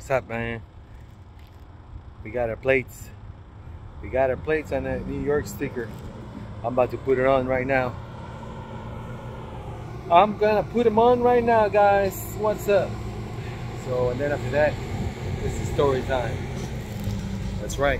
What's up, man? We got our plates. We got our plates on that New York sticker. I'm about to put it on right now. I'm gonna put them on right now, guys. What's up? So, and then after that, this is story time. That's right.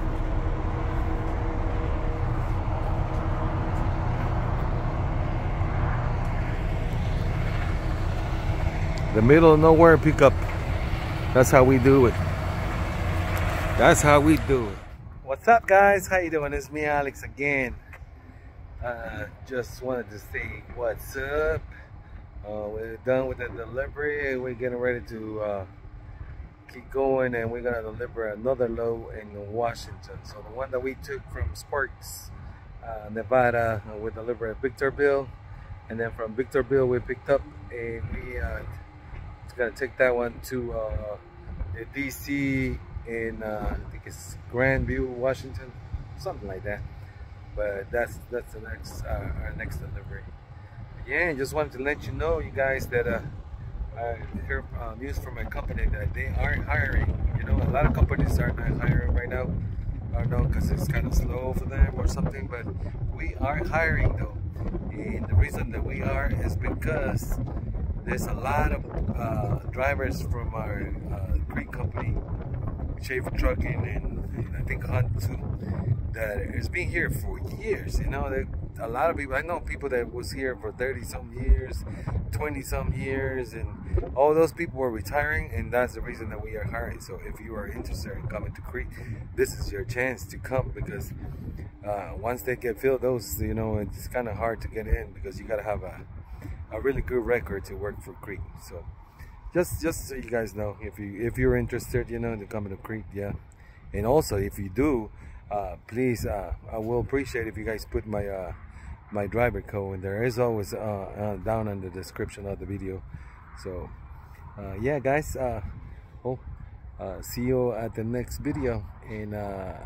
The middle of nowhere pickup. That's how we do it. That's how we do it. What's up, guys? How you doing? It's me, Alex, again. Just wanted to say what's up. We're done with the delivery. We're getting ready to keep going, and we're gonna deliver another load in Washington. So the one that we took from Sparks, Nevada, we delivered at Victorville, and then from Victorville we picked up a gonna take that one to the DC in I think it's Grandview, Washington, something like that. But that's the next our next delivery. Yeah, just wanted to let you know, you guys, that I hear news from my company that they aren't hiring. You know, a lot of companies are not hiring right now. I don't know, because it's kind of slow for them or something, but we are hiring though. And the reason that we are is because there's a lot of drivers from our Crete company, Schaefer Trucking, and I think Hunt too, that has been here for years. You know, a lot of people, I know people that was here for 30-some years, 20-some years, and all those people were retiring, and that's the reason that we are hiring. So if you are interested in coming to Crete, this is your chance to come, because once they get filled, those, you know, it's kind of hard to get in, because you got to have a really good record to work for Crete. So just so you guys know, if you're interested, you know, in coming to Crete, yeah. And also, if you do, please, I will appreciate if you guys put my my driver code in there. It's always down in the description of the video. So yeah, guys, see you at the next video. And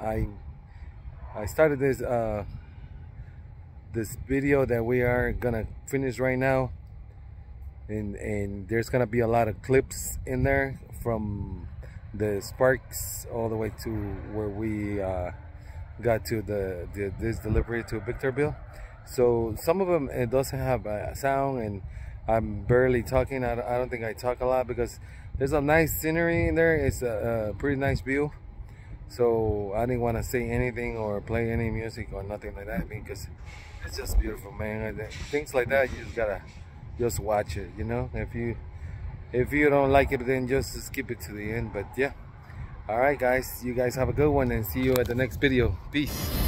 I started this this video that we are gonna finish right now, and there's gonna be a lot of clips in there from the Sparks all the way to where we got to this delivery to Victorville. So some of them, it doesn't have a sound, and I'm barely talking. I don't think I talk a lot, because there's a nice scenery in there. It's a pretty nice view. So I didn't want to say anything or play any music or nothing like that, because it's just beautiful, man. Things like that, you just gotta just watch it, you know. If you don't like it, then just skip it to the end. But yeah, all right, guys, you guys have a good one, and see you at the next video. Peace.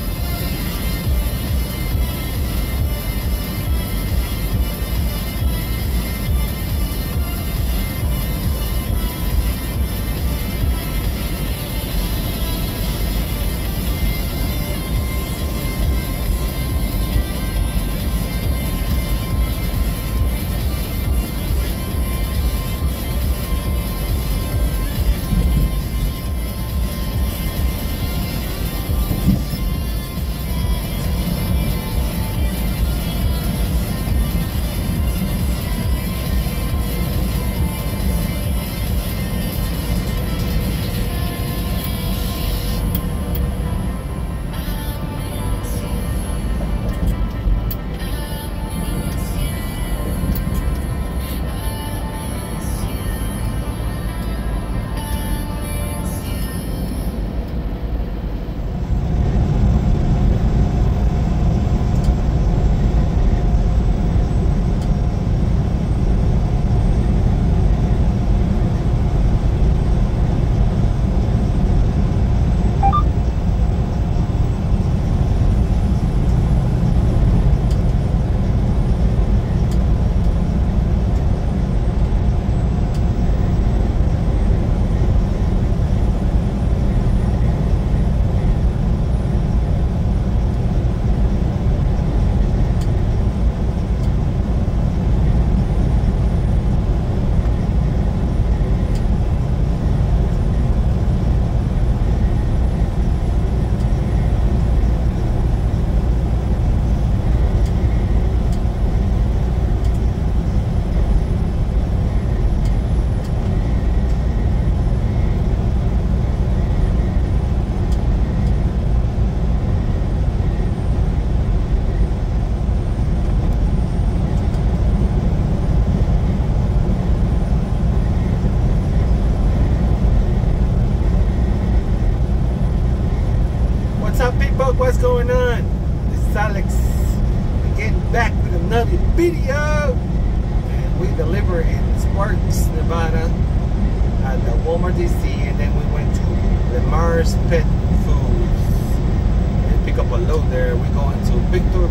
what's going on? This is Alex getting back with another video. And we deliver in Sparks, Nevada at the Walmart DC, and then we went to the Mars Pet Foods and pick up a load there. We're going to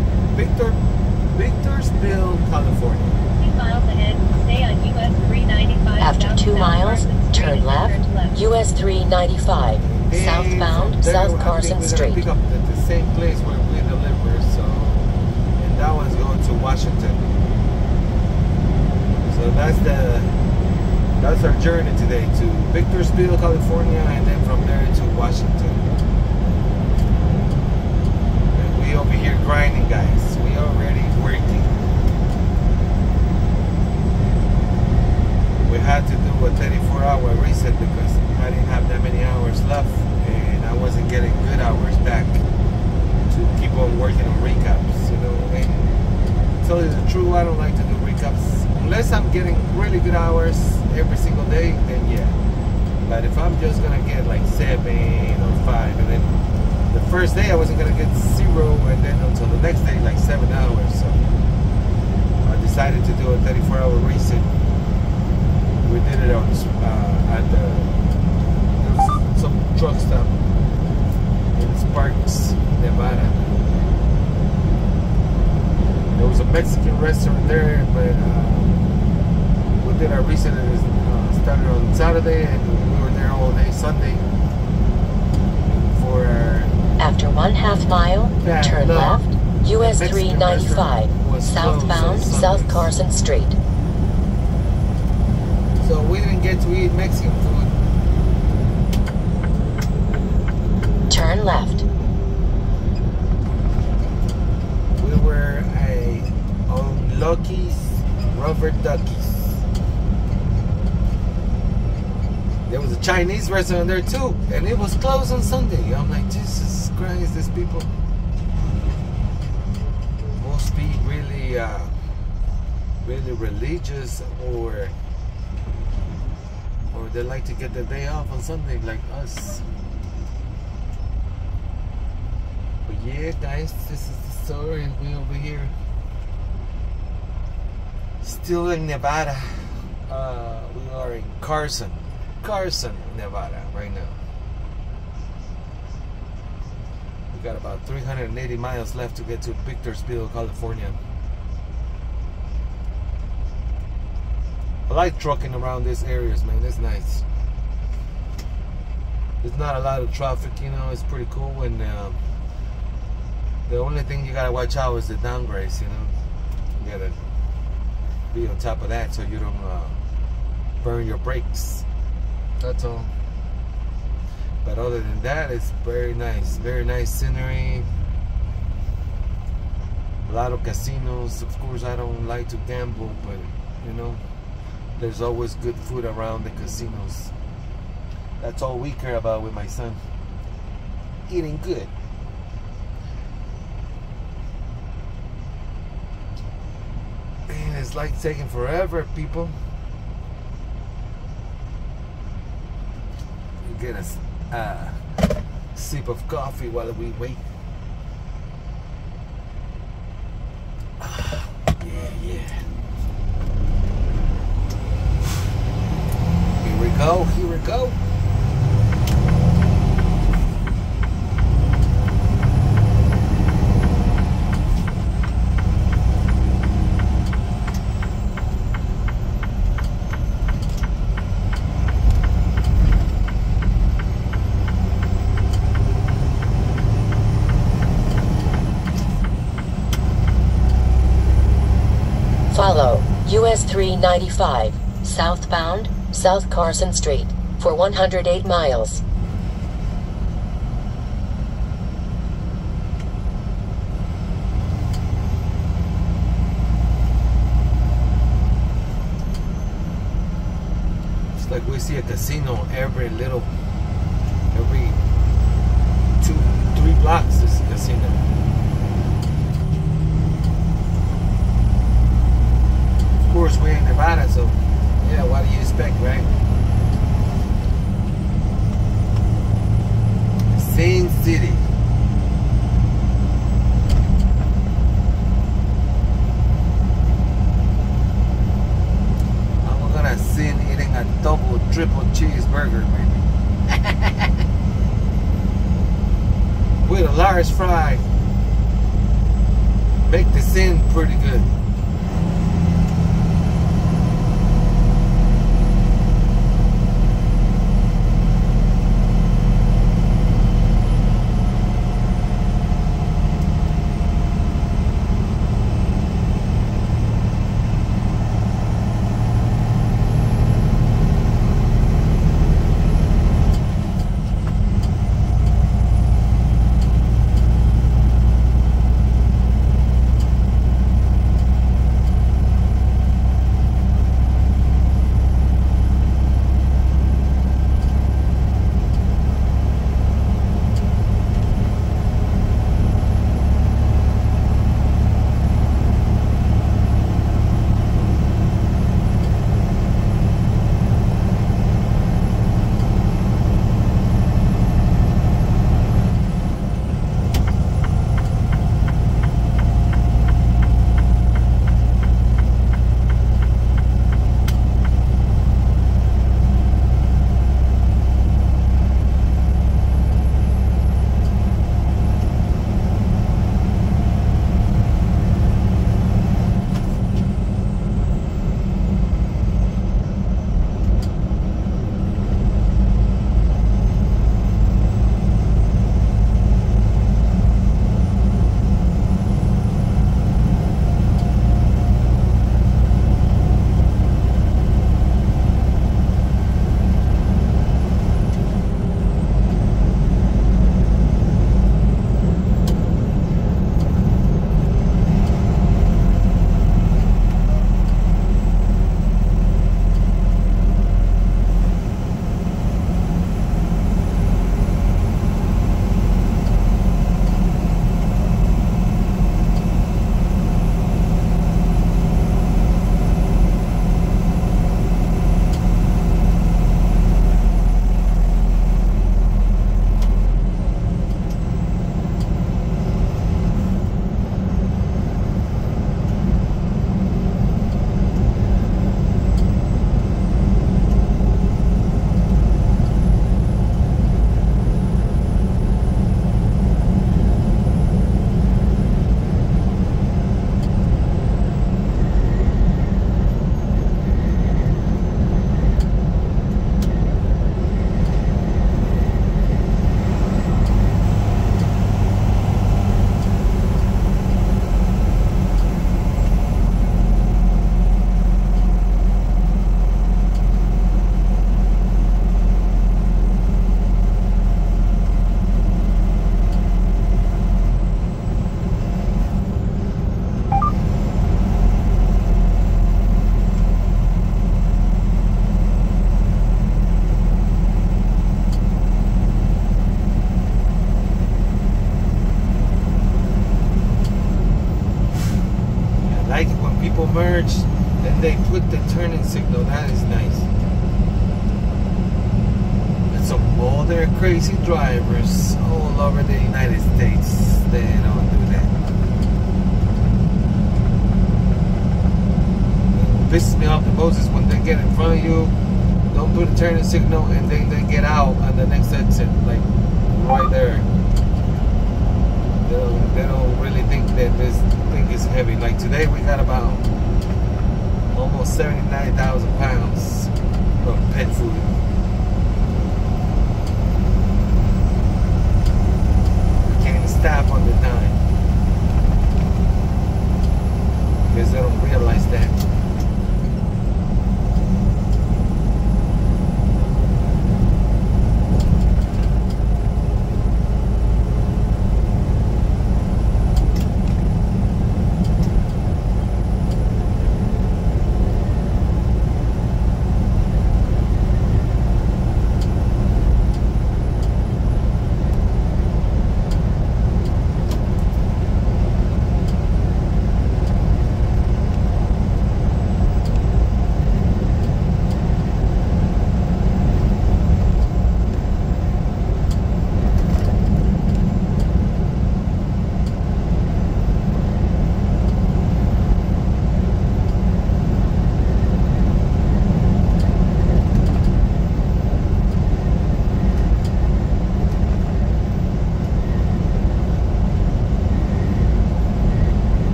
Victorsville, California. 2 miles ahead, stay on US 395. After 2 miles, turn left, US 395, southbound, South Carson Street. Pick up at the same place where we deliver, so, and that one's going to Washington. So that's our journey today to Victorsville, California, and then from there to Washington. And we over here grinding, guys. We already working. We had to do a 34-hour reset because I didn't have that many hours left, and I wasn't getting good hours back to keep on working on recaps, you know. And to tell you the truth, I don't like to do recaps unless I'm getting really good hours every single day. Then yeah, but if I'm just gonna get like 7 or 5, and then the first day I wasn't gonna get 0, and then until the next day like 7 hours, so I decided to do a 34-hour reset. We did it on at there was some truck stop in Sparks, Nevada. There was a Mexican restaurant there, but we did our reset. It started on Saturday, and we were there all day Sunday for our After 1/2 mile, turn left, US 395, southbound, South Carson Street. So we didn't get to eat Mexican food. Turn left. We were on Lucky's Rubber Duckies. There was a Chinese restaurant there too, and it was closed on Sunday. I'm like, Jesus Christ, these people must be really religious, or they like to get the day off on Sunday like us. But yeah, guys, this is the story. We over here still in Nevada. We are in Carson, Nevada right now. We got about 380 miles left to get to Victorsville, California. I like trucking around these areas, man. It's nice. There's not a lot of traffic, you know. It's pretty cool. And the only thing you gotta watch out is the downgrades, you know. You gotta be on top of that so you don't burn your brakes. That's all. But other than that, it's very nice. Very nice scenery. A lot of casinos. Of course, I don't like to gamble, but you know, there's always good food around the casinos. That's all we care about with my son. Eating good. Man, it's like taking forever, people. You get a sip of coffee while we wait. Yeah. Here we go. Follow US 395, southbound, South Carson Street, for 108 miles. It's like we see a casino every 2-3 blocks. There's a casino. Of course, we're in Nevada, so yeah, what do you expect, right? Sin City. triple cheeseburger, maybe. With a large fry. Make this in pretty good. merge, then they put the turning signal. That is nice. And some other crazy drivers all over the United States, they don't do that. It pisses me off the most is when they get in front of you, don't do the turning signal, and then they get out on the next exit, like right there. They don't really think that this thing is heavy. Like today we got about almost 79,000 pounds of pet food. We can't even stop on the dime because they don't realize that.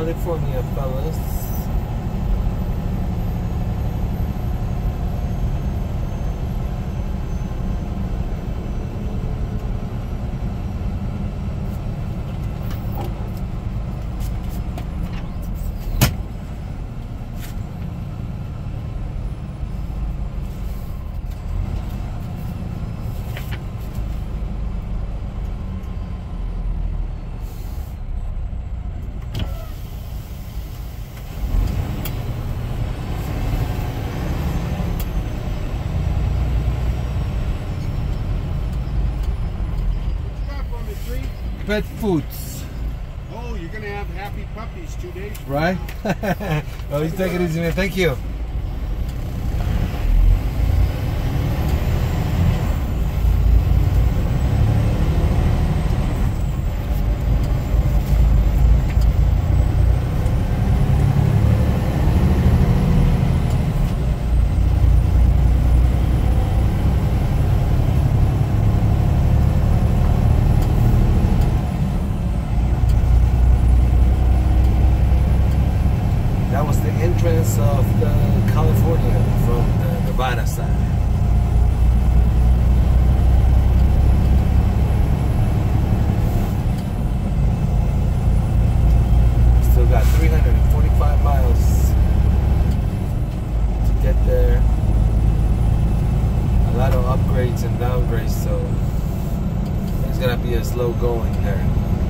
California, fellas. Pet foods. Oh, you're gonna have happy puppies 2 days from Right? now. Oh, you take it easy, man. Thank you. That was the entrance of the California from the Nevada side. Still got 345 miles to get there. A lot of upgrades and downgrades, so it's gonna be a slow going there.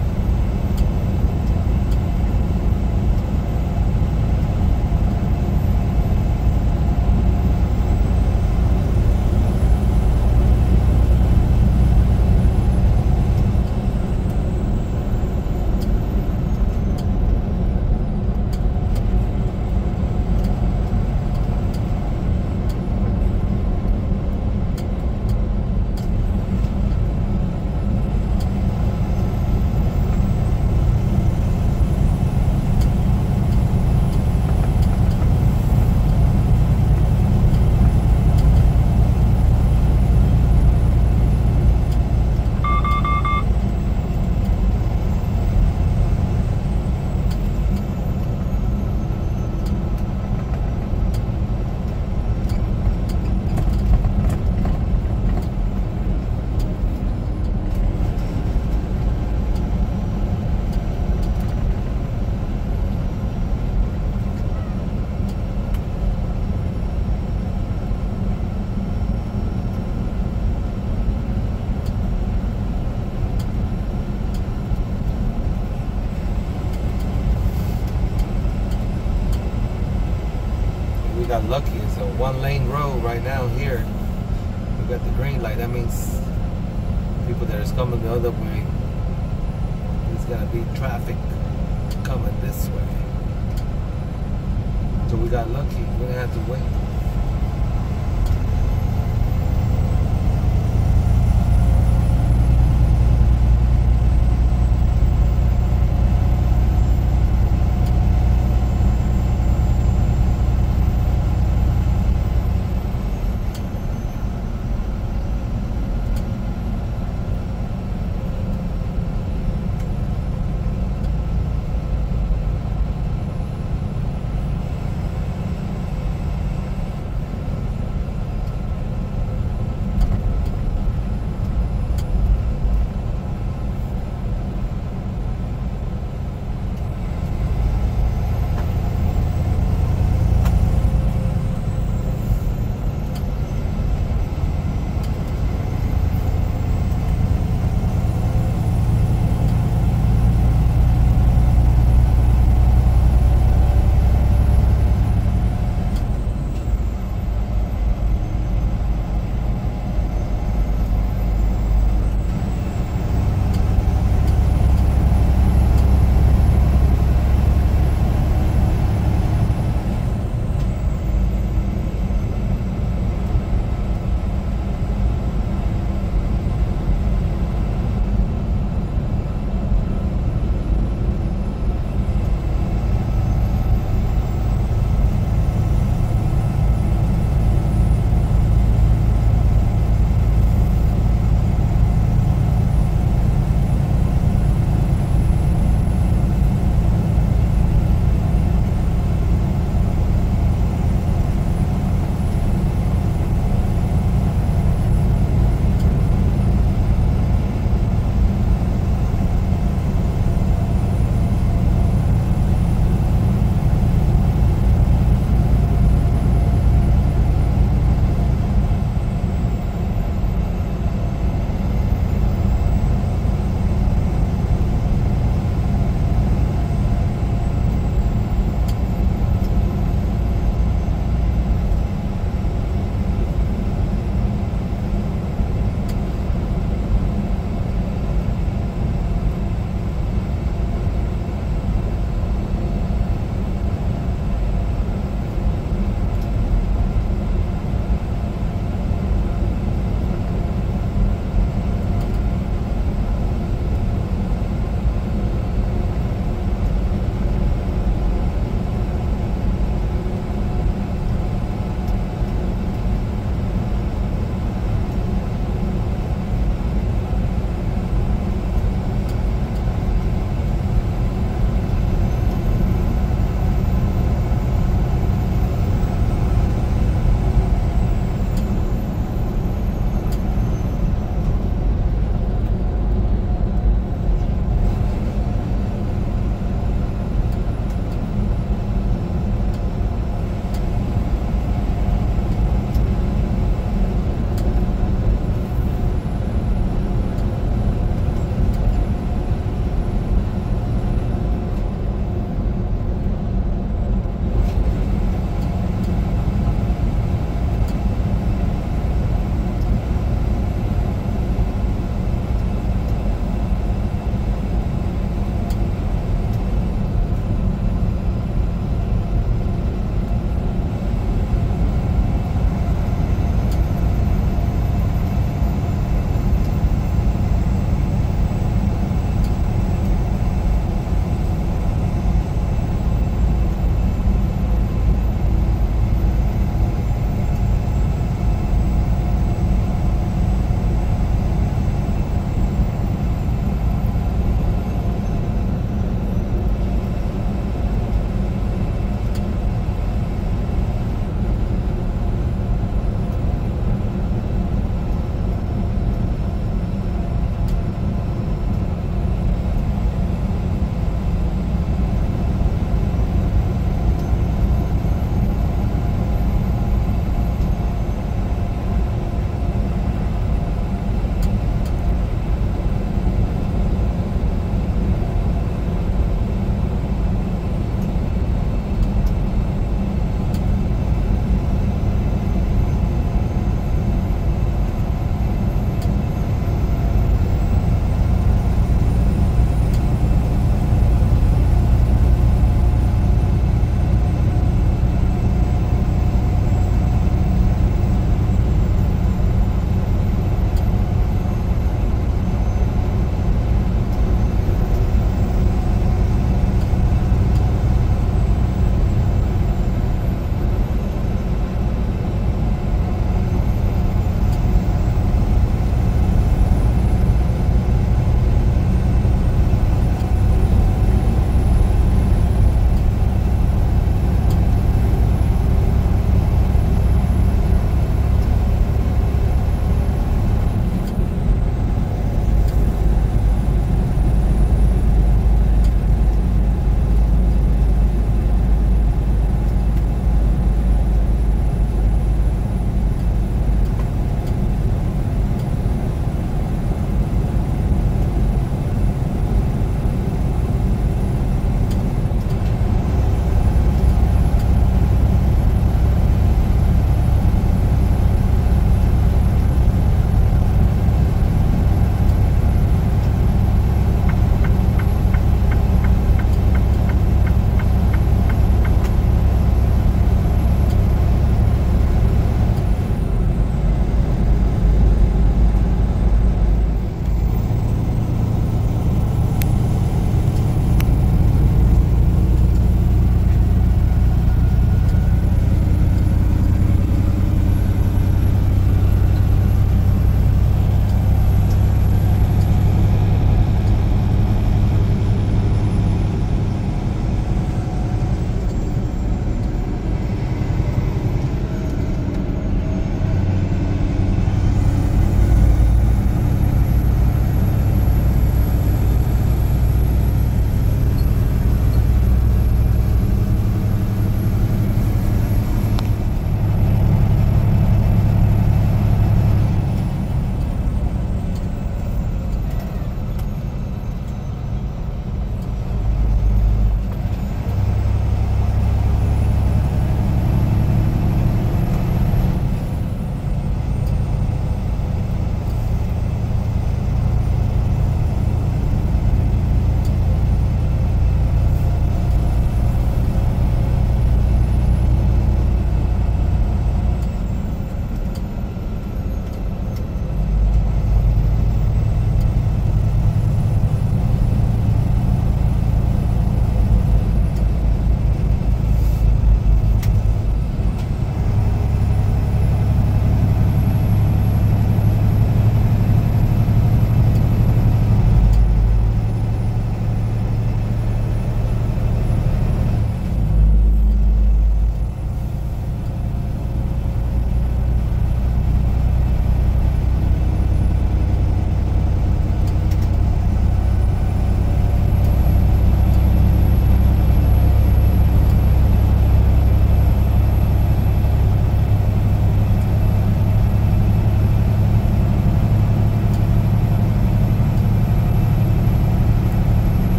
We got lucky. It's a one-lane road right now here. We got the green light. That means people that is coming the other way, there's gonna be traffic coming this way. So we got lucky. We're gonna have to wait.